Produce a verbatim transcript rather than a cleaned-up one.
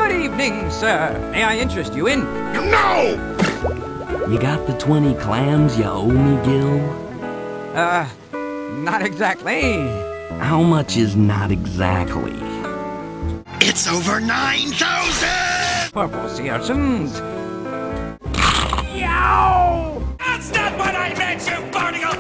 Good evening, sir. May I interest you in... No! You got the twenty clams you owe me, Gill? Uh, not exactly. How much is not exactly? It's over nine thousand! Purple sea urchins. Yow! That's not what I meant, you barnacle!